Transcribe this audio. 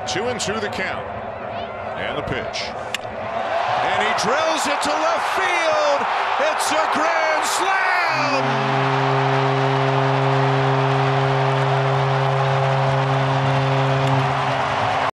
2-2 the count. And the pitch. And he drills it to left field. It's a grand slam.